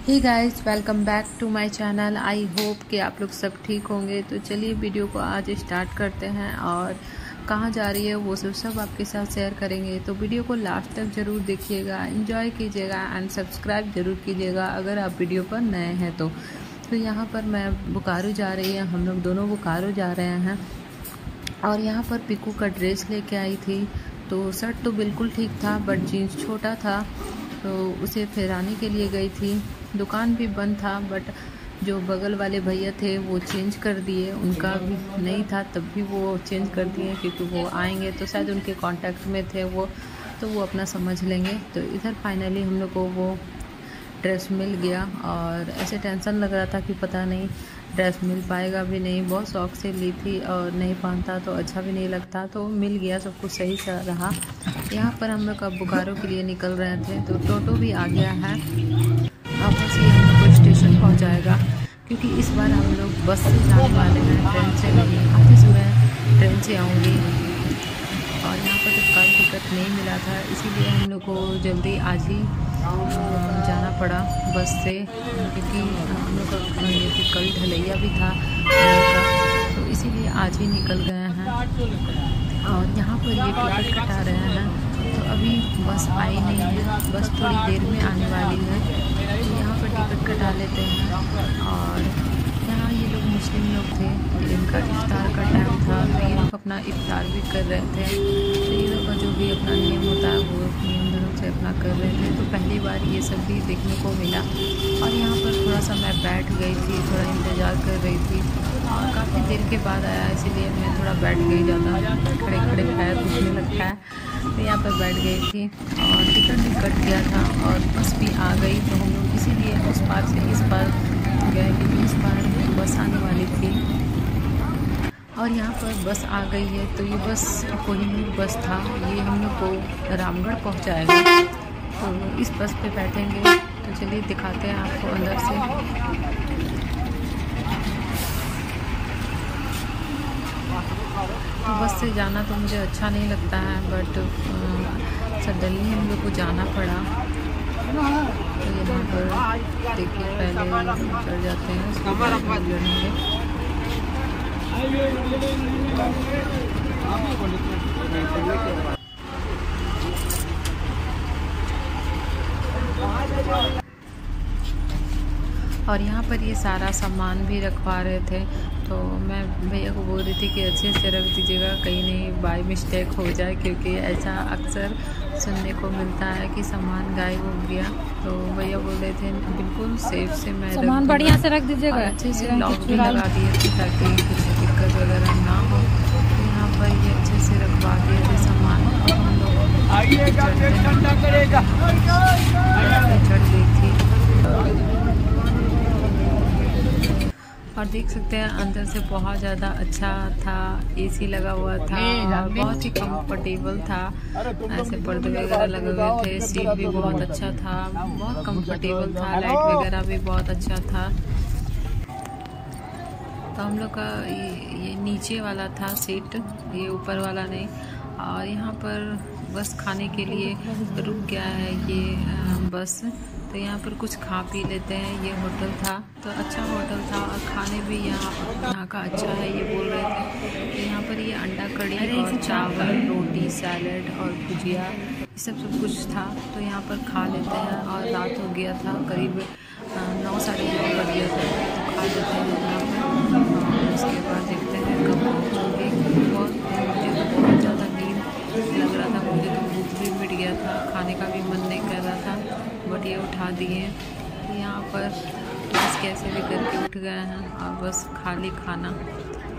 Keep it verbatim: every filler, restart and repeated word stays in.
Hey guys, welcome back to my channel. I hope कि आप लोग सब ठीक होंगे। तो चलिए वीडियो को आज स्टार्ट करते हैं और कहाँ जा रही है वो सब सब आपके साथ शेयर करेंगे। तो वीडियो को लास्ट तक ज़रूर देखिएगा, एंजॉय कीजिएगा एंड सब्सक्राइब ज़रूर कीजिएगा अगर आप वीडियो पर नए हैं तो। तो यहाँ पर मैं बोकारो जा रही है, हम लोग दोनों बोकारो जा रहे हैं। और यहाँ पर पिकू का ड्रेस लेके आई थी। तो शर्ट तो बिल्कुल ठीक था बट जीन्स छोटा था, तो उसे फहराने के लिए गई थी। दुकान भी बंद था बट जो बगल वाले भैया थे वो चेंज कर दिए, उनका भी नहीं था तब भी वो चेंज कर दिए क्योंकि वो आएंगे तो शायद उनके कांटेक्ट में थे वो, तो वो अपना समझ लेंगे। तो इधर फाइनली हम लोग को वो ड्रेस मिल गया और ऐसे टेंशन लग रहा था कि पता नहीं ड्रेस मिल पाएगा भी नहीं। बहुत शौक से ली थी और नहीं पहनता तो अच्छा भी नहीं लगता, तो मिल गया, सब कुछ सही से रहा। यहाँ पर हम लोग अब बोकारो के लिए निकल रहे थे तो टोटो भी आ गया है। अब बस ये हम लोग को स्टेशन पहुँचाएगा क्योंकि इस बार हम लोग बस से जाने वाले हैं, ट्रेन से नहीं। आते समय ट्रेन से आऊँगी और यहाँ पर तत्काल टिकट नहीं मिला था, इसीलिए हम लोग को जल्दी आज ही जाना पड़ा बस से, क्योंकि हम लोग का ये कि कल ढलैया भी था तो इसीलिए आज ही निकल गए हैं। और यहाँ पर ये टिकट कटा रहे हैं तो अभी बस आई नहीं है, बस थोड़ी देर में आने वाली है। तो यहाँ पर टिकट कटा लेते हैं। और यहाँ ये लोग मुस्लिम लोग थे, इनका इफ्तार का टाइम था तो ये लोग अपना इफ्तार भी कर रहे थे। तो ये लोग का जो भी अपना नियम होता है वो नियम धर्म से अपना कर रहे थे। तो पहली बार ये सब भी देखने को मिला। और यहाँ पर थोड़ा सा मैं बैठ गई थी, थोड़ा इंतज़ार कर रही थी और काफ़ी देर के बाद आया, इसीलिए मैं थोड़ा बैठ गई, ज़्यादा खड़े खड़े पैर दुखने लगता है। तो यहाँ पर बैठ गई थी और टिकट भी कट गया था और बस भी आ गई। तो हम लोग इसीलिए उस पार से इस पार गए क्योंकि इस पार बस आने वाली थी। और यहाँ पर बस आ गई है तो ये बस कोहिनूर बस था, ये हम लोग को रामगढ़ पहुँचाएगा। तो इस बस पे बैठेंगे। तो चलिए दिखाते हैं आपको अंदर से। तो बस से जाना तो मुझे अच्छा नहीं लगता है बट सडनली हम लोग को जाना पड़ा। तो यहाँ पर देखिए पहले चढ़ जाते हैं, उसके बाद हम लड़ेंगे। और यहाँ पर ये सारा सामान भी रखवा रहे थे, तो मैं भैया को बोल रही थी कि अच्छे से रख दीजिएगा, कहीं नहीं बाय मिस्टेक हो जाए, क्योंकि ऐसा अक्सर सुनने को मिलता है कि सामान गायब हो गया। तो भैया बोल रहे थे बिल्कुल सेफ से मैं सामान बढ़िया से रख दीजिएगा, अच्छे से लॉक भी लगा दिए थे ताकि कुछ दिक्कत वगैरह ना हो। तो यहाँ पर ये अच्छे से रखवा दिए थे सामान। हम लोग चढ़ गई थी और देख सकते हैं अंदर से बहुत ज़्यादा अच्छा था, एसी लगा हुआ था और बहुत ही कंफर्टेबल था। ऐसे पर्दे वगैरह लगे हुए थे, सीट भी बहुत अच्छा था, बहुत कंफर्टेबल था, लाइट वगैरह भी बहुत अच्छा था। तो हम लोग का ये, ये नीचे वाला था सीट, ये ऊपर वाला नहीं। और यहाँ पर बस खाने के लिए रुक गया है ये बस, तो यहाँ पर कुछ खा पी लेते हैं। ये होटल था तो अच्छा होटल था और खाने भी यहाँ यहाँ का अच्छा है ये बोल रहे थे। तो यहाँ पर ये अंडा कड़ी और चावल, रोटी, सैलड और भुजिया, ये सब सब कुछ था। तो यहाँ पर खा लेते हैं। और रात हो गया था, करीब नौ साढ़े नौ बज गया था, तो खा लेते हैं यहाँ पर। और उसके बाद देखते हैं कब पहुँचोगे। बहुत मुझे तो बहुत ज़्यादा नींद लग रहा था, मुझे तो भूख भी मिट गया था, खाने का भी मन नहीं कर रहा था बट ये उठा दिए। तो यहाँ पर बस कैसे भी करके उठ गए हैं और बस खाली खाना